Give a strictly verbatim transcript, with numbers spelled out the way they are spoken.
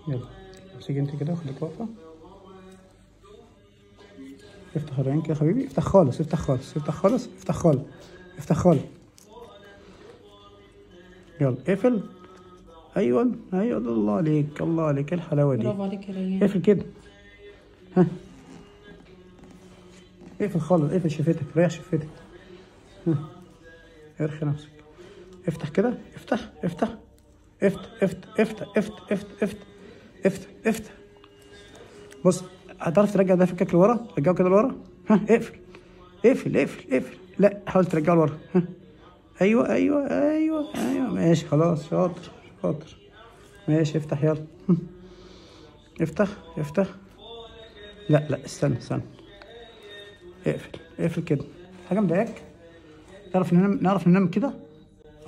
يلا امسكي انت كده وخليك واقفة. افتح العين كده يا حبيبي، افتح خالص افتح خالص افتح خالص افتح خالص افتح خالص. يلا اقفل. ايوه ايوه، الله عليك الله عليك، ايه الحلاوة دي. برافو عليك يا ريان. اقفل كده. ها اقفل خالص، اقفل شفتك، ريح شفتك. ها ارخي نفسك. افتح كده، افتح افتح افتح افتح افتح افتح افتح افتح افتح افتح. بص، هتعرف ترجع ده فكك لورا، رجعه كده لورا. ها اقفل اقفل اقفل اقفل. لا حاول ترجعه لورا. ها ايوه ايوه ايوه ايوه ماشي خلاص، شاطر شاطر. ماشي افتح يلا. افتح افتح. لا لا استنى استنى. اقفل اقفل كده. حاجة مضايقاك؟ نعرف ننام، نعرف ننام كده؟